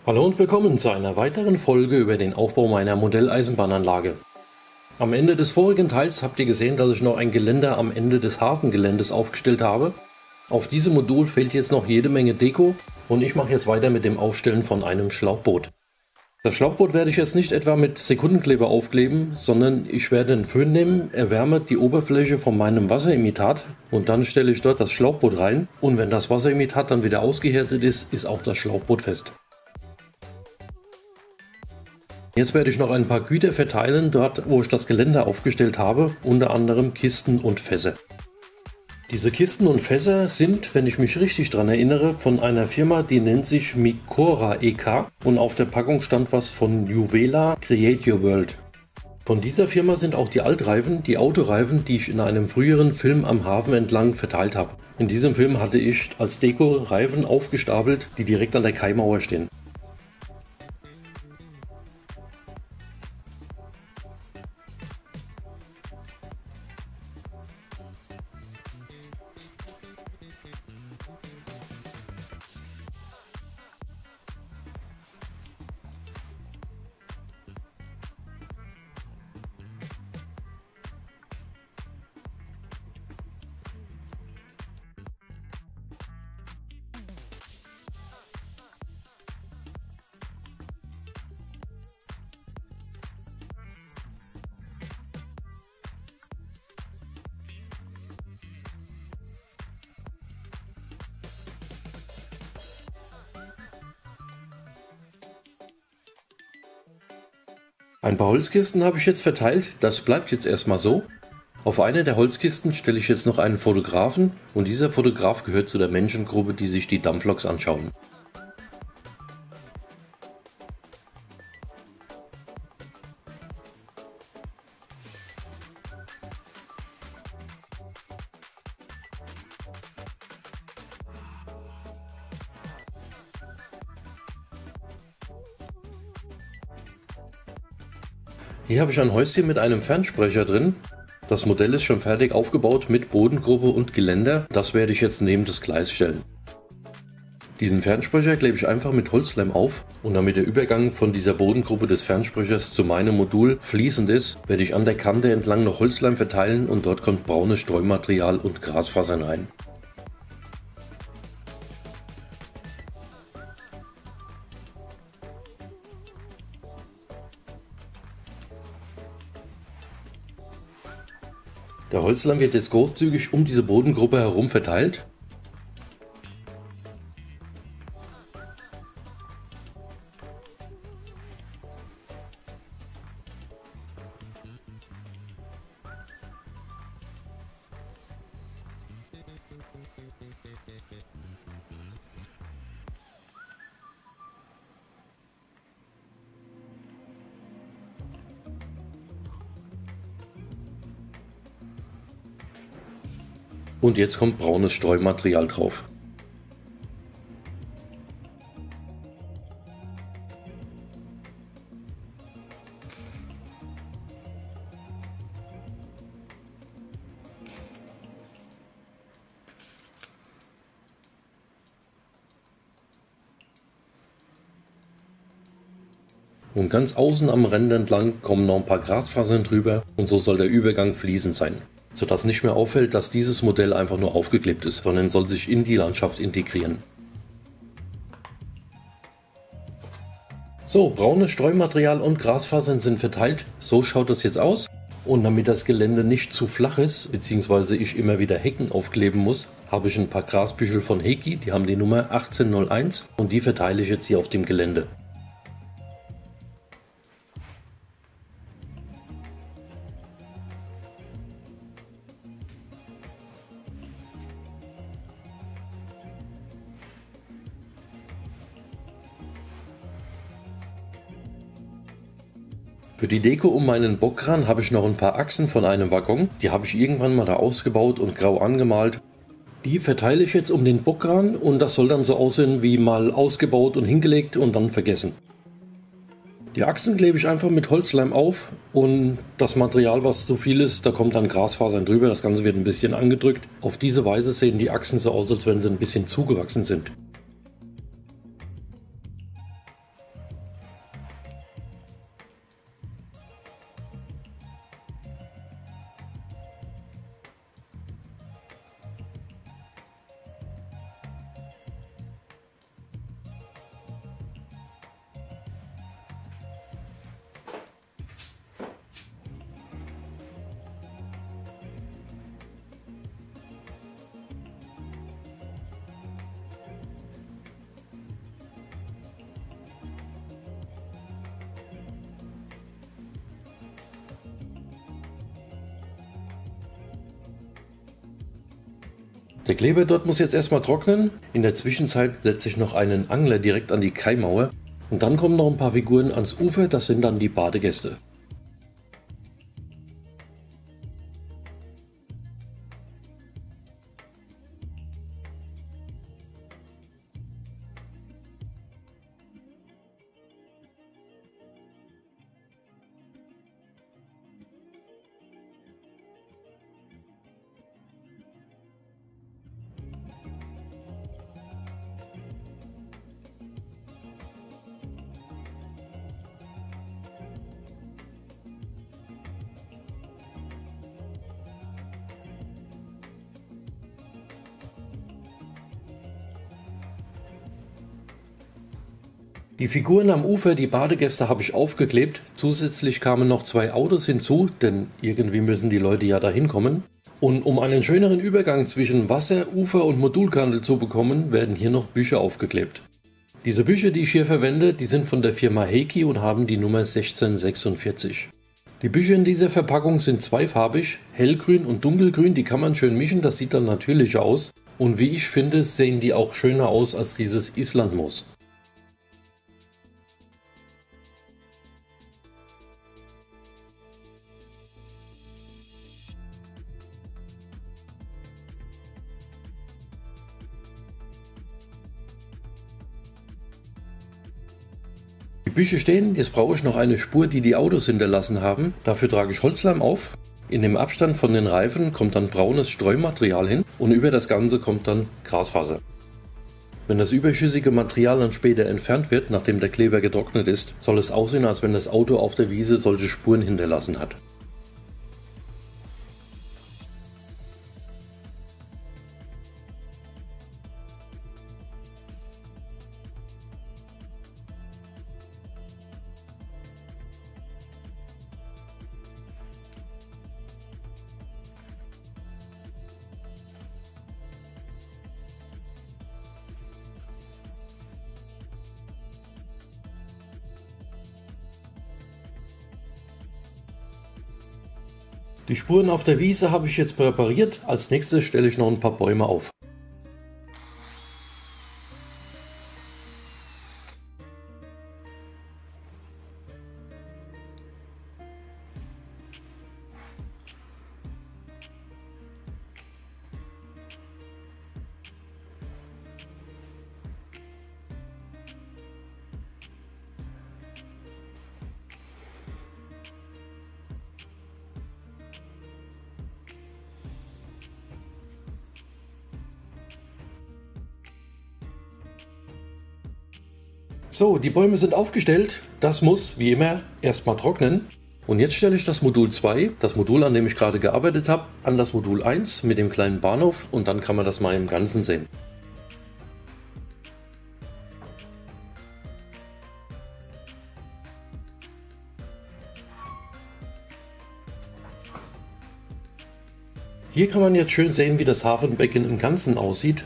Hallo und willkommen zu einer weiteren Folge über den Aufbau meiner Modelleisenbahnanlage. Am Ende des vorigen Teils habt ihr gesehen, dass ich noch ein Geländer am Ende des Hafengeländes aufgestellt habe. Auf diesem Modul fehlt jetzt noch jede Menge Deko und ich mache jetzt weiter mit dem Aufstellen von einem Schlauchboot. Das Schlauchboot werde ich jetzt nicht etwa mit Sekundenkleber aufkleben, sondern ich werde einen Föhn nehmen, erwärme die Oberfläche von meinem Wasserimitat und dann stelle ich dort das Schlauchboot rein und wenn das Wasserimitat dann wieder ausgehärtet ist, ist auch das Schlauchboot fest. Jetzt werde ich noch ein paar Güter verteilen, dort wo ich das Geländer aufgestellt habe, unter anderem Kisten und Fässer. Diese Kisten und Fässer sind, wenn ich mich richtig daran erinnere, von einer Firma, die nennt sich Micora EK und auf der Packung stand was von Juvela Create Your World. Von dieser Firma sind auch die Altreifen, die Autoreifen, die ich in einem früheren Film am Hafen entlang verteilt habe. In diesem Film hatte ich als Deko Reifen aufgestapelt, die direkt an der Kaimauer stehen. Ein paar Holzkisten habe ich jetzt verteilt, das bleibt jetzt erstmal so. Auf einer der Holzkisten stelle ich jetzt noch einen Fotografen und dieser Fotograf gehört zu der Menschengruppe, die sich die Dampfloks anschauen. Hier habe ich ein Häuschen mit einem Fernsprecher drin. Das Modell ist schon fertig aufgebaut mit Bodengruppe und Geländer. Das werde ich jetzt neben das Gleis stellen. Diesen Fernsprecher klebe ich einfach mit Holzleim auf und damit der Übergang von dieser Bodengruppe des Fernsprechers zu meinem Modul fließend ist, werde ich an der Kante entlang noch Holzleim verteilen und dort kommt braunes Streumaterial und Grasfasern rein. Der Holzleim wird jetzt großzügig um diese Bodengruppe herum verteilt. Und jetzt kommt braunes Streumaterial drauf. Und ganz außen am Ränder entlang kommen noch ein paar Grasfasern drüber und so soll der Übergang fließend sein. Sodass nicht mehr auffällt, dass dieses Modell einfach nur aufgeklebt ist, sondern soll sich in die Landschaft integrieren. So, braunes Streumaterial und Grasfasern sind verteilt, so schaut das jetzt aus. Und damit das Gelände nicht zu flach ist, beziehungsweise ich immer wieder Hecken aufkleben muss, habe ich ein paar Grasbüschel von Heki, die haben die Nummer 1801 und die verteile ich jetzt hier auf dem Gelände. Für die Deko um meinen Bockkran habe ich noch ein paar Achsen von einem Waggon. Die habe ich irgendwann mal da ausgebaut und grau angemalt. Die verteile ich jetzt um den Bockkran und das soll dann so aussehen wie mal ausgebaut und hingelegt und dann vergessen. Die Achsen klebe ich einfach mit Holzleim auf und das Material, was zu viel ist, da kommt dann Grasfasern drüber. Das Ganze wird ein bisschen angedrückt. Auf diese Weise sehen die Achsen so aus, als wenn sie ein bisschen zugewachsen sind. Der Kleber dort muss jetzt erstmal trocknen. In der Zwischenzeit setze ich noch einen Angler direkt an die Kaimauer. Und dann kommen noch ein paar Figuren ans Ufer, das sind dann die Badegäste. Die Figuren am Ufer, die Badegäste, habe ich aufgeklebt. Zusätzlich kamen noch 2 Autos hinzu, denn irgendwie müssen die Leute ja dahin kommen. Und um einen schöneren Übergang zwischen Wasser, Ufer und Modulkante zu bekommen, werden hier noch Büsche aufgeklebt. Diese Büsche, die ich hier verwende, die sind von der Firma Heiki und haben die Nummer 1646. Die Büsche in dieser Verpackung sind zweifarbig, hellgrün und dunkelgrün, die kann man schön mischen, das sieht dann natürlich aus. Und wie ich finde, sehen die auch schöner aus als dieses Islandmoos. Die Büsche stehen, jetzt brauche ich noch eine Spur, die die Autos hinterlassen haben. Dafür trage ich Holzleim auf. In dem Abstand von den Reifen kommt dann braunes Streumaterial hin und über das Ganze kommt dann Grasfaser. Wenn das überschüssige Material dann später entfernt wird, nachdem der Kleber getrocknet ist, soll es aussehen, als wenn das Auto auf der Wiese solche Spuren hinterlassen hat. Die Spuren auf der Wiese habe ich jetzt präpariert. Als nächstes stelle ich noch ein paar Bäume auf. So, die Bäume sind aufgestellt. Das muss, wie immer, erstmal trocknen. Und jetzt stelle ich das Modul 2, das Modul, an dem ich gerade gearbeitet habe, an das Modul 1 mit dem kleinen Bahnhof und dann kann man das mal im Ganzen sehen. Hier kann man jetzt schön sehen, wie das Hafenbecken im Ganzen aussieht.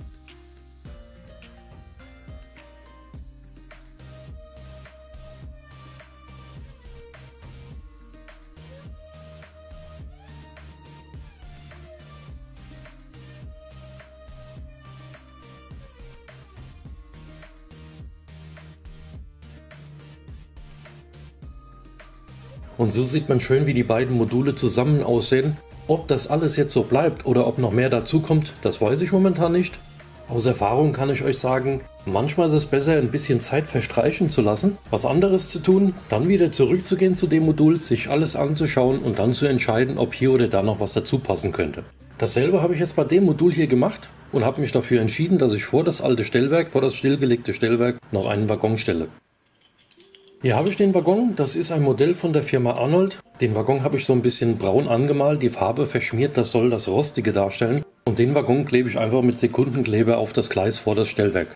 Und so sieht man schön, wie die beiden Module zusammen aussehen. Ob das alles jetzt so bleibt oder ob noch mehr dazu kommt, das weiß ich momentan nicht. Aus Erfahrung kann ich euch sagen, manchmal ist es besser, ein bisschen Zeit verstreichen zu lassen, was anderes zu tun, dann wieder zurückzugehen zu dem Modul, sich alles anzuschauen und dann zu entscheiden, ob hier oder da noch was dazu passen könnte. Dasselbe habe ich jetzt bei dem Modul hier gemacht und habe mich dafür entschieden, dass ich vor das alte Stellwerk, vor das stillgelegte Stellwerk, noch einen Waggon stelle. Hier habe ich den Waggon, das ist ein Modell von der Firma Arnold. Den Waggon habe ich so ein bisschen braun angemalt, die Farbe verschmiert, das soll das Rostige darstellen. Und den Waggon klebe ich einfach mit Sekundenkleber auf das Gleis vor das Stellwerk.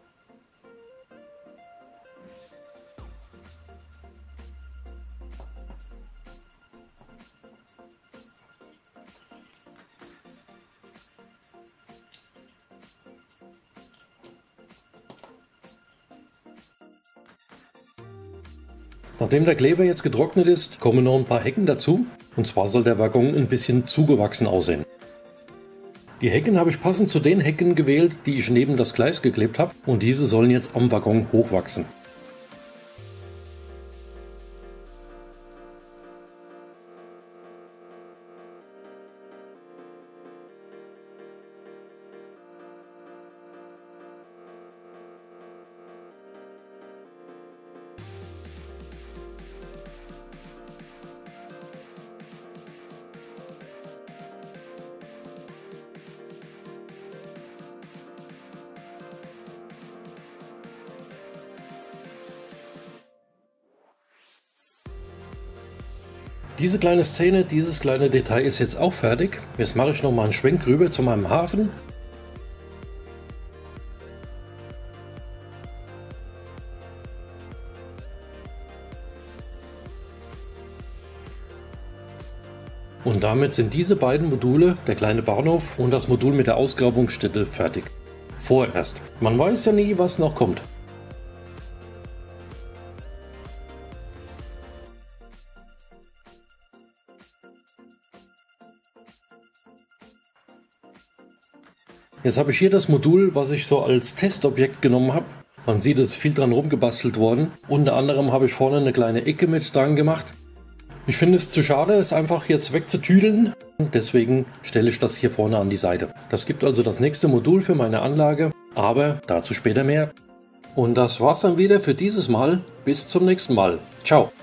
Nachdem der Kleber jetzt getrocknet ist, kommen noch ein paar Hecken dazu. Und zwar soll der Waggon ein bisschen zugewachsen aussehen. Die Hecken habe ich passend zu den Hecken gewählt, die ich neben das Gleis geklebt habe, und diese sollen jetzt am Waggon hochwachsen. Diese kleine Szene, dieses kleine Detail ist jetzt auch fertig. Jetzt mache ich noch mal einen Schwenk rüber zu meinem Hafen. Und damit sind diese beiden Module, der kleine Bahnhof und das Modul mit der Ausgrabungsstätte, fertig. Vorerst. Man weiß ja nie, was noch kommt. Jetzt habe ich hier das Modul, was ich so als Testobjekt genommen habe. Man sieht, es ist viel dran rumgebastelt worden. Unter anderem habe ich vorne eine kleine Ecke mit dran gemacht. Ich finde es zu schade, es einfach jetzt wegzutüdeln. Deswegen stelle ich das hier vorne an die Seite. Das gibt also das nächste Modul für meine Anlage, aber dazu später mehr. Und das war's dann wieder für dieses Mal. Bis zum nächsten Mal. Ciao.